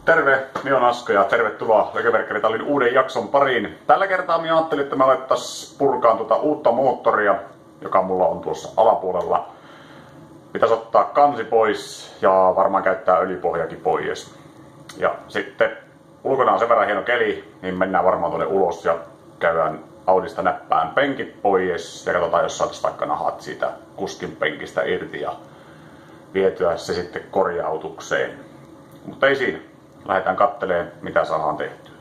Terve, minä olen Asko ja tervetuloa Legeverkkeritallin uuden jakson pariin. Tällä kertaa minä ajattelin, että me alettaisiin purkaan tuota uutta moottoria, joka mulla on tuossa alapuolella. Pitäisi ottaa kansi pois ja varmaan käyttää öljypohjakin pois. Ja sitten ulkona on sen verran hieno keli, niin mennään varmaan tuonne ulos ja käydään Audista näppään penkit pois ja katsotaan, jos saataisiin vaikka nahat siitä kuskin penkistä irti ja vietyä se sitten korjautukseen. Mutta ei siinä. Lähdetään katselemaan, mitä saadaan tehtyä.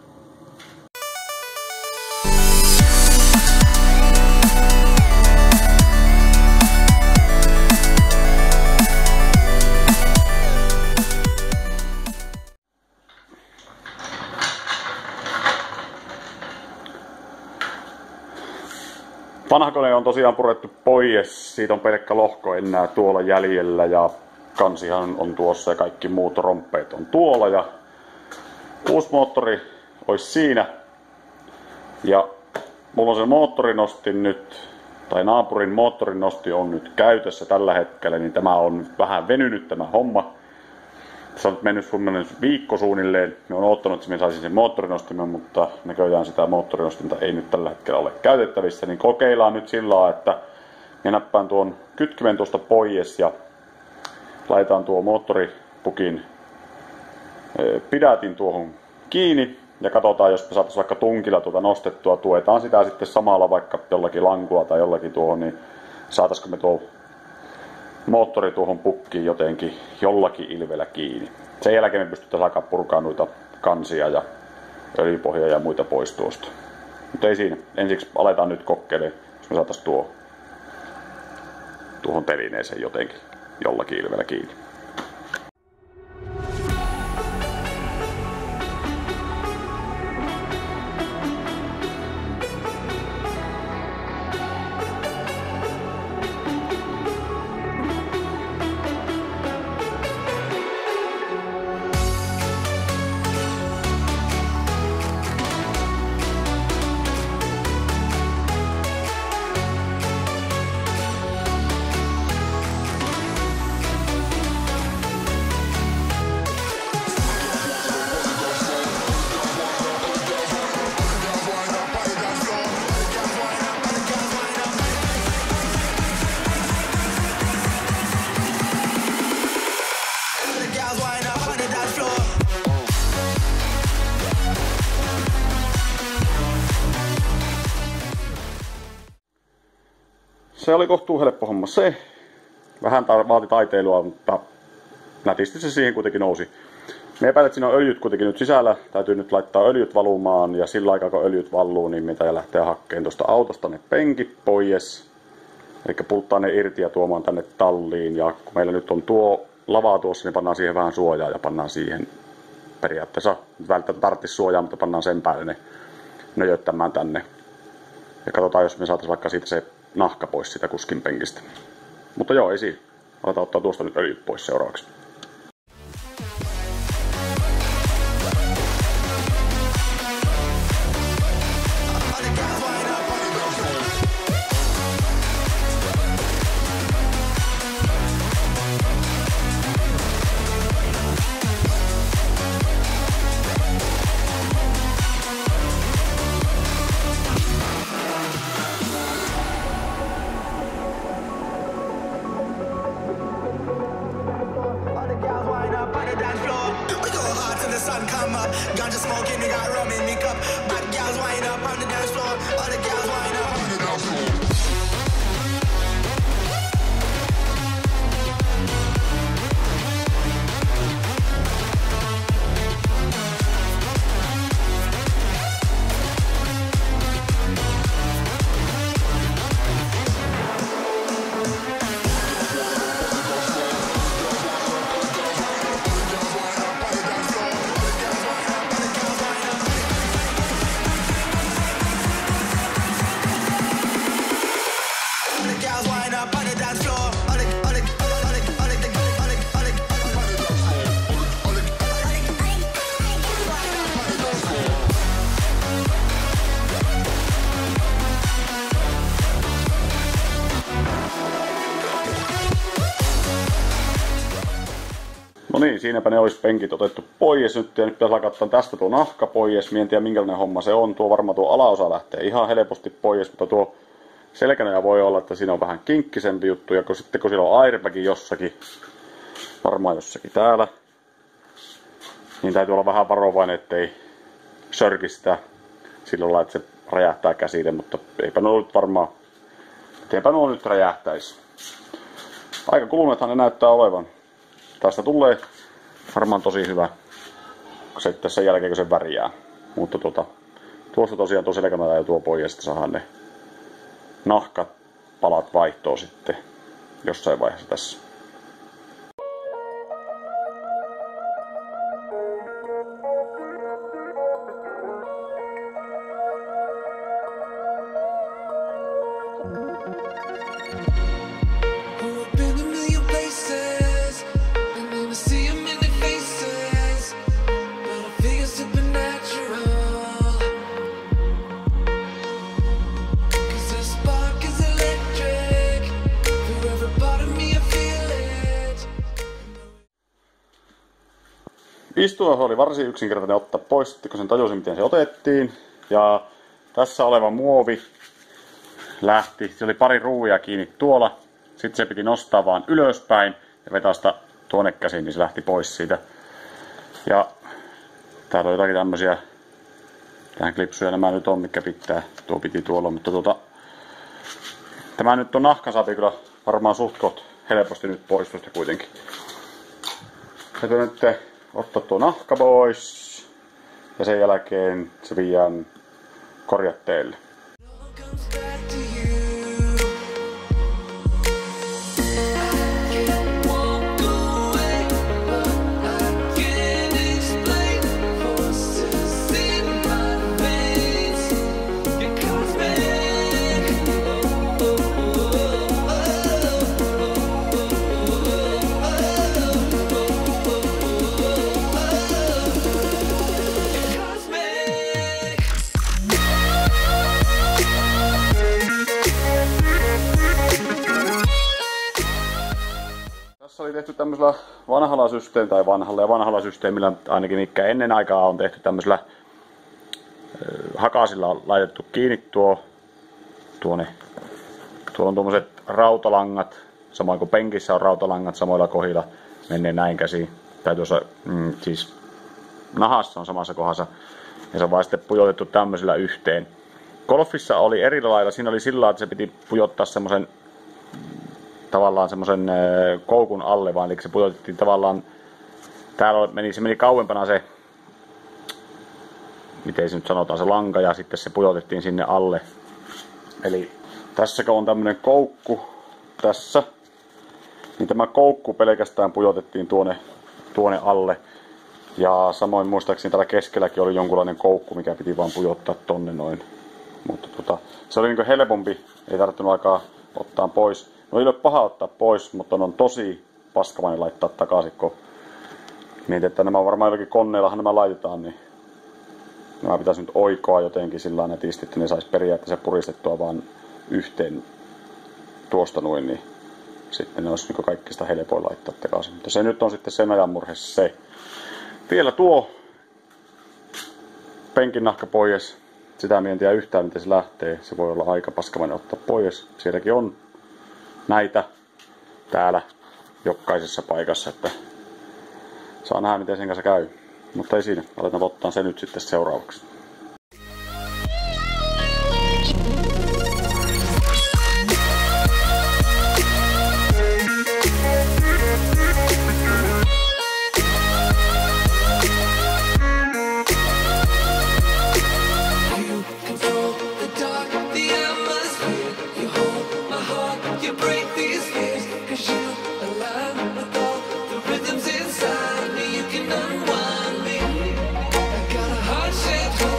Vanha kone on tosiaan purettu pois, siitä on pelkkä lohko enää tuolla jäljellä ja kansihan on tuossa ja kaikki muut romppeet on tuolla ja uusi moottori olisi siinä. Ja mulla on se moottorinostin nyt, tai naapurin moottorinosti on nyt käytössä tällä hetkellä, niin tämä on vähän venynyt tämä homma. Tässä on nyt mennyt viikko suunnilleen. Me on odottanut, että minä saisin sen moottorinostimen, mutta näköjään sitä moottorinostinta ei nyt tällä hetkellä ole käytettävissä. Niin kokeillaan nyt sillä lailla, että minä näppään tuon kytkimen tuosta pois ja laitetaan tuo moottoripukin pidätin tuohon kiinni ja katsotaan, jos me saataisiin vaikka tunkilla tuota nostettua, tuetaan sitä sitten samalla vaikka jollakin lankulla tai jollakin tuohon, niin saataisiko me tuo moottori tuohon pukkiin jotenkin jollakin ilvellä kiinni. Sen jälkeen me pystytään alkaa purkaa noita kansia ja öljypohjaa ja muita pois tuosta. Mutta ei siinä. Ensiksi aletaan nyt kokeilemaan, jos me saataisiin tuohon telineeseen jotenkin jollakin ilvellä kiinni. Se oli kohtuu helppo homma se. Vähän vaati taiteilua, mutta nätisti se siihen kuitenkin nousi. Me epäilen, että siinä on öljyt kuitenkin nyt sisällä. Täytyy nyt laittaa öljyt valumaan ja sillä aikaa kun öljyt valuu, niin mitä lähtee hakkeen tuosta autosta ne penkit pois. Eli pulttaa ne irti ja tuomaan tänne talliin. Ja kun meillä nyt on tuo lava tuossa, niin pannaan siihen vähän suojaa ja pannaan siihen periaatteessa. Välttämättä tarvitsisi suojaa, mutta pannaan sen päälle ne nöjöttämään tänne. Ja katsotaan, jos me saataisiin vaikka siitä se nahka pois sitä kuskin penkistä. Mutta joo, ei siinä. Aletaan ottaa tuosta nyt öljyt pois seuraavaksi. Ganja smoking, we got rum in me cup. Bad girls wind up on the dance floor. All the girls wind up on the dance floor. siinäpä ne olisi penkit otettu pois nyt. Ja nyt pitäisi alkaa tästä tuo nahka pois. Mie en tiedä minkälainen homma se on. Varmaan tuo alaosa lähtee ihan helposti pois, mutta tuo selkänoja voi olla, että siinä on vähän kinkkisempi juttu. Ja sitten kun siellä on airbag jossakin, varmaan jossakin täällä, niin täytyy olla vähän varovainen, ettei sörkistä sillä lailla, että se räjähtää käsille, mutta eipä nuo nyt varmaan, etteipä nuo nyt räjähtäisi. Aika kuluneethan ne näyttää olevan. Tästä tulee varmaan tosi hyvä sitten sen jälkeen, kun se värjää. Mutta tuosta tosiaan tuo selkänoja ja tuo pois ja sitten saadaan ne nahkapalat vaihtoon sitten jossain vaiheessa tässä. Istuva oli varsin yksinkertainen ottaa pois, kun sen tajusin miten se otettiin. Ja tässä oleva muovi lähti, se oli pari ruuvia kiinni tuolla. Sitten se piti nostaa vaan ylöspäin ja vetästä tuonne käsin, niin se lähti pois siitä. Ja täällä on jotakin tämmösiä tähän klipsuja, nämä nyt on mikä pitää, tuo piti tuolla, mutta tämä nyt on nahka saapi kyllä varmaan suht helposti nyt pois tuosta kuitenkin. Täytyy nyt ottaa tuo nahka pois ja sen jälkeen se viedään korjatteelle. Tässä oli tehty tämmöisellä vanhalla systeemillä, tai vanhalla systeemillä ainakin mikä ennen aikaa on tehty tämmöisellä hakasilla on laitettu kiinni tuolla on tuommoiset rautalangat, samoin kuin penkissä on rautalangat samoilla kohdilla menee näin käsiin, tai tuossa siis nahassa on samassa kohdassa, ja se on vaan sitten pujotettu tämmöisellä yhteen. Golfissa oli eri lailla, siinä oli sillä että se piti pujottaa semmoisen tavallaan semmoisen koukun alle, vaan eli se pujotettiin tavallaan, täällä se meni kauempana se, miten se nyt sanotaan, se lanka, ja sitten se pujotettiin sinne alle. Eli tässäkö on tämmönen koukku tässä, niin tämä koukku pelkästään pujotettiin tuonne alle. Ja samoin muistaakseni täällä keskelläkin oli jonkunlainen koukku, mikä piti vaan pujottaa tonne noin. Mutta se oli niinku helpompi, ei tarvinnut alkaa ottaa pois. No ei ole paha ottaa pois, mutta on tosi paskamainen laittaa takaisin, kun mietin, että nämä varmaan jollakin koneellahan nämä laitetaan, niin nämä pitäisi nyt oikoa jotenkin sillä netisti, että ne saisi periaatteessa puristettua vaan yhteen tuosta noin, niin sitten ne olisi niin kaikista helpoin laittaa takaisin. Mutta se nyt on sitten sen ajan murhe se. Vielä tuo penkin nahka pois. Sitä en tiedä yhtään miten se lähtee. Se voi olla aika paskamainen ottaa pois. Sielläkin on näitä täällä jokaisessa paikassa, että saa nähdä miten sen kanssa käy. Mutta ei siinä, aletaan ottaa se nyt sitten seuraavaksi. Inside me, you can unwind me. I got a heart shaped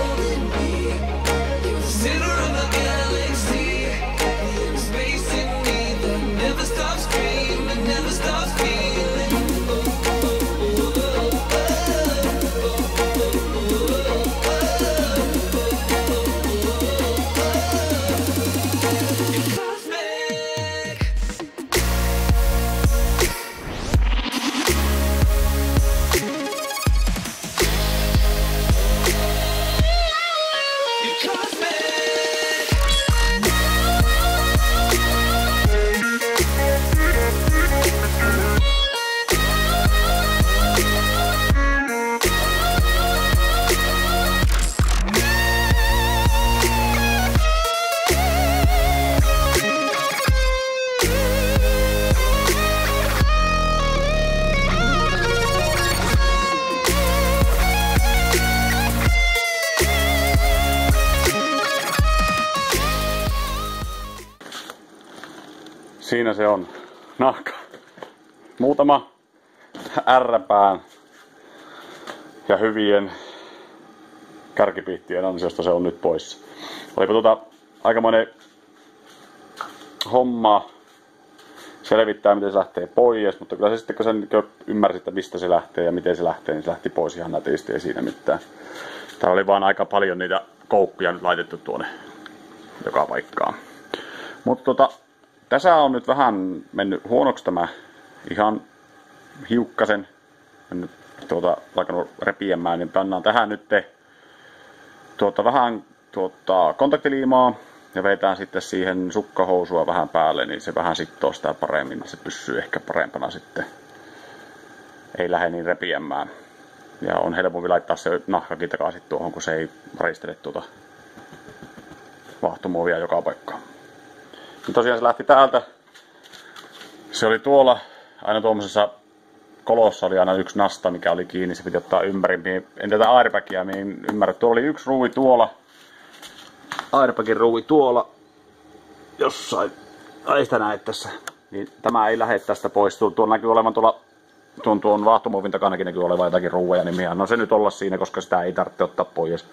Siinä se on. Nahka. Muutama ärräpään ja hyvien kärkipihtien ansiosta se on nyt poissa. Olipa aikamoinen homma selvittää, miten se lähtee pois, mutta kyllä se sitten, kun sen ymmärsi, että mistä se lähtee ja miten se lähtee, niin se lähti pois ihan nätisti, ei siinä mitään. Täällä oli vaan aika paljon niitä koukkuja nyt laitettu tuonne joka paikkaan. Mutta tässä on nyt vähän mennyt huonoksi tämä ihan hiukkasen mennyt alkanut repiämään, niin pannaan tähän nyt vähän kontaktiliimaa ja vetään sitten siihen sukkahousua vähän päälle, niin se vähän sittoo sitä paremmin, niin se pysyy ehkä parempana sitten. Ei lähde niin repiämään. Ja on helpompi laittaa se nahkakin takaisin tuohon, kun se ei varistele vaahtomuovia joka paikkaan. Ja tosiaan se lähti täältä. Se oli tuolla, aina tuommoisessa kolossa oli aina yksi nasta, mikä oli kiinni, se piti ottaa ympäri. En tätä airbagia, niin ymmärrä, tuolla oli yksi ruuvi tuolla. Airbagin ruuvi tuolla. Jossain. Ei sitä näe tässä. Niin tämä ei lähde tästä pois. Tuolla näkyy olevan tuon vaahtomuovin takanakin näkyy olevan jotakin ruuveja, niin no se nyt olla siinä, koska sitä ei tarvitse ottaa pois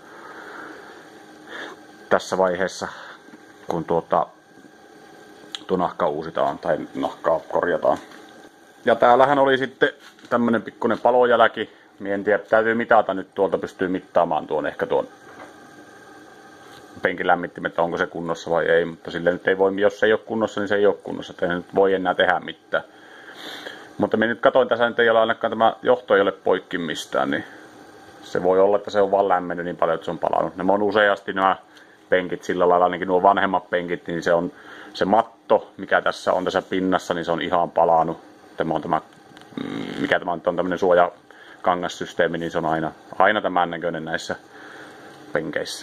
tässä vaiheessa, kun tuo nahka uusitaan tai nahkaa korjataan. Ja täällähän oli sitten tämmönen pikkuinen palojälki. En tiedä, täytyy mitata nyt tuolta, pystyy mittaamaan ehkä tuon penkin lämmittimet, että onko se kunnossa vai ei, mutta sille nyt ei voi, jos se ei ole kunnossa, niin se ei ole kunnossa, että ei nyt voi enää tehdä mitään. Mutta minä nyt katsoin tässä, nyt ei ole ainakaan tämä johto ei ole poikki mistään, niin se voi olla, että se on vaan lämmennyt niin paljon, että se on palannut. Nämä on useasti nämä penkit sillä lailla, ainakin nuo vanhemmat penkit, niin se on se matto, mikä tässä on tässä pinnassa, niin se on ihan palannut. Mikä tämä on tämmöinen suojakangassysteemi, niin se on aina tämän näköinen näissä penkeissä.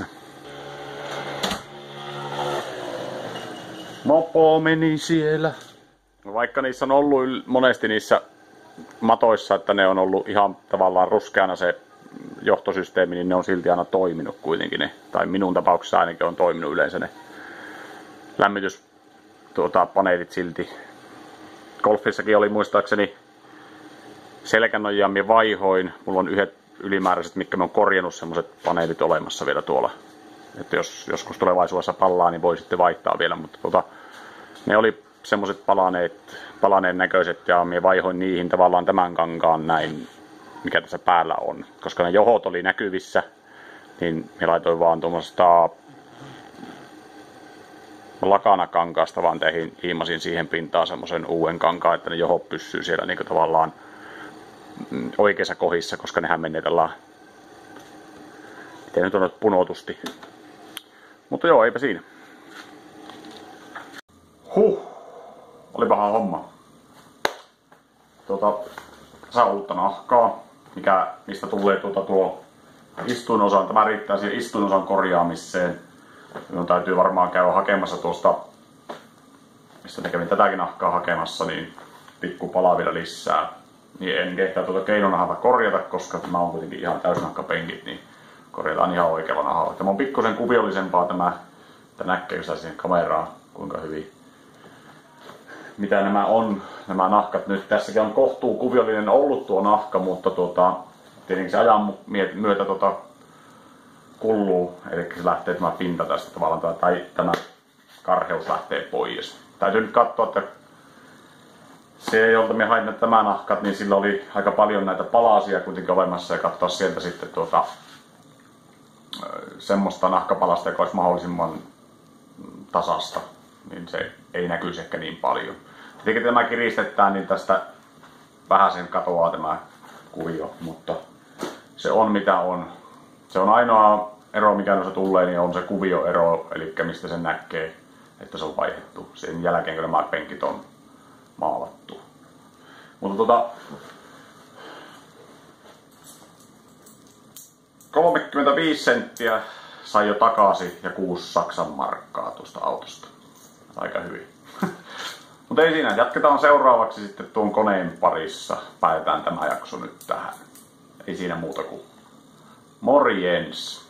Mopo meni siellä. Vaikka niissä on ollut monesti niissä matoissa, että ne on ollut ihan tavallaan ruskeana se johtosysteemi, niin ne on silti aina toiminut kuitenkin ne. Tai minun tapauksessa ainakin on toiminut yleensä ne lämmityspaneelit silti. Golfissakin oli muistaakseni selkänojia minä vaihoin. Mulla on yhdet ylimääräiset, mitkä mä oon korjannut semmoset paneelit olemassa vielä tuolla. Että jos joskus tulevaisuudessa pallaa, niin voi sitten vaihtaa vielä, mutta ne oli semmoset palaneen näköiset ja minä vaihoin niihin tavallaan tämän kankaan näin, mikä tässä päällä on. Koska ne johot oli näkyvissä, niin minä laitoin vaan tuommoista lakanakankaasta vaan hiimasin siihen pintaan semmoisen uuden kankaan, että ne johot pysyy siellä niin tavallaan oikeassa kohdissa, koska nehän menee tällä, miten nyt on punotusti. Mutta joo, eipä siinä. Olipahan homma. Saa uutta nahkaa, mistä tulee tuo istuinosan. Tämä riittää siihen istuinosan korjaamiseen. Minun täytyy varmaan käydä hakemassa tuosta, mistä ne kävin tätäkin nahkaa hakemassa, niin pikku palaa vielä lisää. Niin en kehtaa keinonahalla korjata, koska tämä on kuitenkin ihan täysnahkapenkit, niin korjataan ihan oikealla nahalla. Tämä on pikkusen kuviollisempaa että näkee sitä siihen kameraan, kuinka hyvin. Mitä nämä nahkat nyt. Tässäkin on kohtuu kuviollinen ollut tuo nahka, mutta tietenkin se ajan myötä kulluu, eli se lähtee tämä pinta tästä tavallaan, tai tämä karheus lähtee pois. Täytyy nyt katsoa, että se, jolta me hain nämä nahkat, niin sillä oli aika paljon näitä palasia kuitenkin olemassa, ja katsoa sieltä sitten semmoista nahkapalasta, joka olisi mahdollisimman tasasta, niin se ei näkyisi ehkä niin paljon. Tietenkin tämä kiristetään, niin tästä vähäsen katoaa tämä kuvio, mutta se on mitä on. Se on ainoa ero, mikä noissa tulee, niin on se kuvioero, eli mistä sen näkee, että se on vaihdettu sen jälkeen, kun nämä penkit on maalattu. Mutta 35 senttiä sai jo takaisin ja 6 Saksan markkaa tuosta autosta. Aika hyvin. Mutta ei siinä, jatketaan seuraavaksi sitten tuon koneen parissa. Päätetään tämä jakso nyt tähän. Ei siinä muuta kuin morjens!